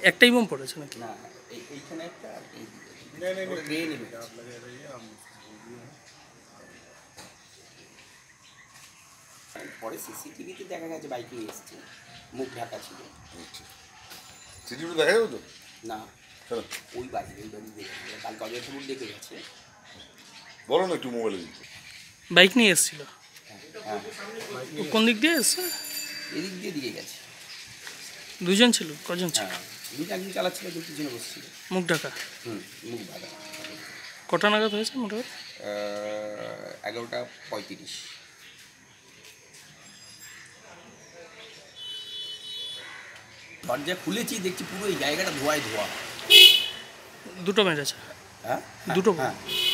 একটাই বোম পড়েছে নাকি? না, এইখানে একটা আর পরে সিসিটিভিতে দেখা গেছে বাইকে এসছে, মুখ ঢাকা ছিল। সিসিটিভি দেখা যাবে তো? না, ওই বাড়ি দেখে কালকে অজয়পুর দেখে গেছে। বলো না একটু মোবাইলে দিতে। বাইক নিয়ে এসেছিল? হ্যাঁ, কোন দিক দিয়ে এসছে? এদিক দিয়ে গেছে। দুজন ছিল? কজন ছিল? হ্যাঁ, একদিন চালাচ্ছিল, দু পিছনে বসছিল। মুখ ঢাকা? মুখ ঢাকা। কটা নাগাদ হয়েছে মোটামুটি? 11:35। দরজা খুলেছি, দেখছি পুরো এই জায়গাটা ধোঁয়ায় ধোয়া। দুটো মেরেছে? হ্যাঁ, দুটো? হ্যাঁ।